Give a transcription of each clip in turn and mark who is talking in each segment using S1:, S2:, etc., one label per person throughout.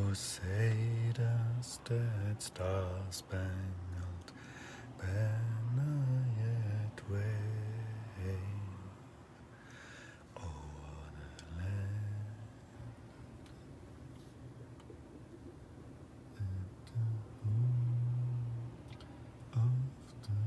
S1: say does that star-spangled banner yet wave o'er the land of the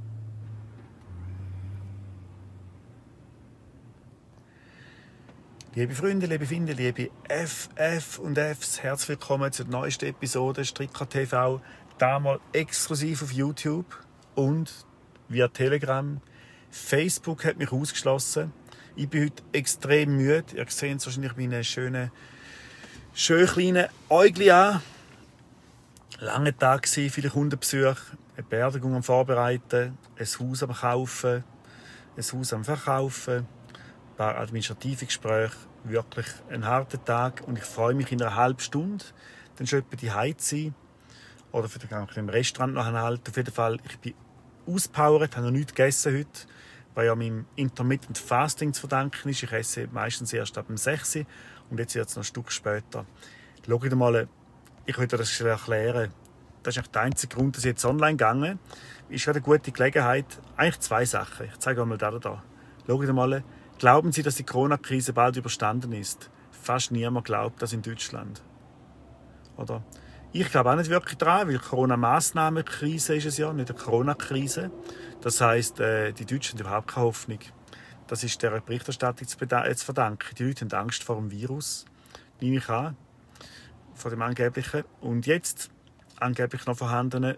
S1: Liebe Freunde, liebe Finde, liebe FF und Fs, herzlich willkommen zur neuesten Episode Stricker TV. Damals exklusiv auf YouTube und via Telegram. Facebook hat mich ausgeschlossen. Ich bin heute extrem müde. Ihr seht es wahrscheinlich meine schön kleinen Äugli an. Langer Tag gewesen, viele Kundenbesuche, eine Beerdigung am Vorbereiten, ein Haus am Kaufen, ein Haus am Verkaufen, ein paar administrative Gespräche. Wirklich ein harter Tag und ich freue mich in einer halben Stunde dann schon etwa die Hause zu sein oder für den im Restaurant noch anhalten. Auf jeden Fall, ich bin auspowert, habe noch nichts gegessen heute, weil ja meinem Intermittent Fasting zu verdanken ist. Ich esse meistens erst ab dem 6 Uhr und jetzt wird es noch ein Stück später. Schaut mal, ich will dir das schnell erklären. Das ist der einzige Grund, dass ich jetzt online gegangen bin. Ist eine gute Gelegenheit. Eigentlich zwei Sachen. Ich zeige euch mal da. Schaut mal. Glauben Sie, dass die Corona-Krise bald überstanden ist? Fast niemand glaubt das in Deutschland. Oder? Ich glaube auch nicht wirklich daran, weil Corona-Massnahmenkrise ist es ja, nicht eine Corona-Krise. Das heisst, die Deutschen haben überhaupt keine Hoffnung. Das ist der Berichterstattung zu verdanken. Die Leute haben Angst vor dem Virus, nehme ich an, vor dem angeblichen. Und jetzt angeblich noch vorhandenen.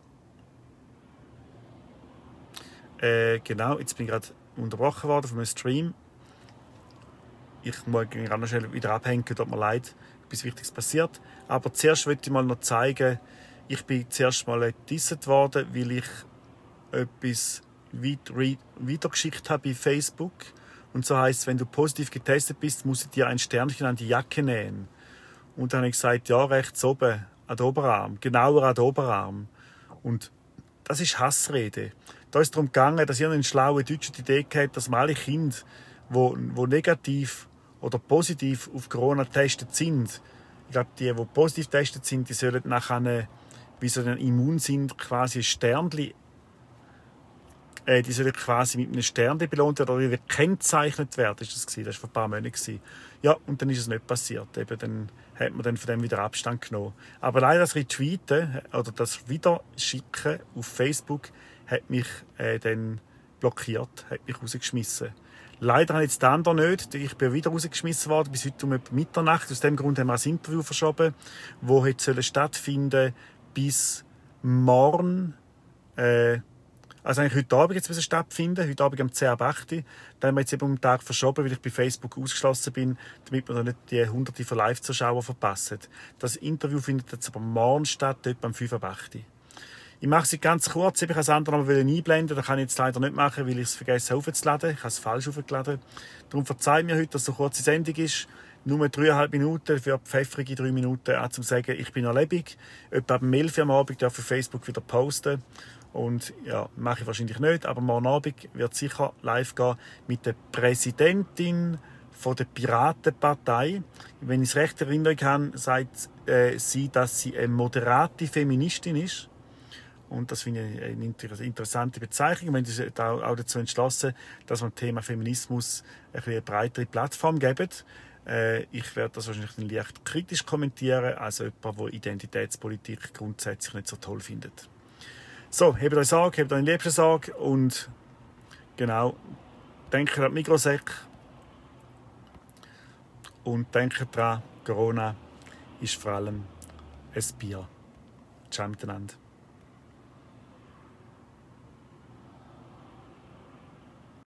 S1: Genau, jetzt bin ich gerade unterbrochen worden von meinem Stream. Ich muss gerade noch schnell wieder abhängen, tut mir leid, etwas Wichtiges passiert. Aber zuerst möchte ich mal noch zeigen, ich bin zuerst mal gedisst worden, weil ich etwas weitergeschickt habe bei Facebook. Und so heisst es, wenn du positiv getestet bist, muss ich dir ein Sternchen an die Jacke nähen. Und dann habe ich gesagt, ja, rechts oben, an den Oberarm, genauer an den Oberarm. Und das ist Hassrede. Da ist es darum gegangen, dass ich eine schlaue deutsche Idee hatte, dass man alle Kinder, die negativ oder positiv auf Corona getestet sind, ich glaube, die positiv getestet sind, die sollen nachher, wie sie dann immun sind, quasi ein Sternchen, die sollen quasi mit einem Sternchen belohnt werden oder gekennzeichnet werden. Das war vor ein paar Monaten. Ja, und dann ist es nicht passiert. Eben, dann hat man dann von dem wieder Abstand genommen. Aber leider das Retweeten oder das Wiederschicken auf Facebook hat mich dann blockiert, hat mich rausgeschmissen. Leider habe ich jetzt den anderen nicht. Ich bin wieder rausgeschmissen worden, bis heute um Mitternacht. Aus dem Grund haben wir ein Interview verschoben, das heute stattfinden bis morgen. Also eigentlich heute Abend jetzt stattfinden, heute Abend um 10:08 Uhr. Dann haben wir jetzt eben um den Tag verschoben, weil ich bei Facebook ausgeschlossen bin, damit wir dann nicht die Hunderte von Live-Zuschauern verpassen. Das Interview findet jetzt aber morgen statt, dort um 5:08 Uhr. Ich mache es ganz kurz, ich kann das andere noch einblenden, das kann ich jetzt leider nicht machen, weil ich es vergessen habe aufzuladen. Ich habe es falsch aufgeladen. Darum verzeiht mir heute, dass es so eine kurze Sendung ist. Nur 3,5 Minuten für pfeffrige 3 Minuten, auch zum sagen, ich bin noch lebendig. Etwa ab 11 Uhr am Abend darf ich auf Facebook wieder posten. Und ja, mache ich wahrscheinlich nicht, aber morgen Abend wird sicher live gehen mit der Präsidentin von der Piratenpartei. Wenn ich es recht erinnern kann, sagt sie, dass sie eine moderate Feministin ist. Und das finde ich eine interessante Bezeichnung. Wir haben uns auch dazu entschlossen, dass wir dem Thema Feminismus eine breitere Plattform geben. Ich werde das wahrscheinlich leicht kritisch kommentieren, also jemand, der Identitätspolitik grundsätzlich nicht so toll findet. So, habt euch Sorge, habt euch liebste Sorge und genau, denkt an die Mikrosäcke und denkt daran, Corona ist vor allem ein Bier. Ciao miteinander.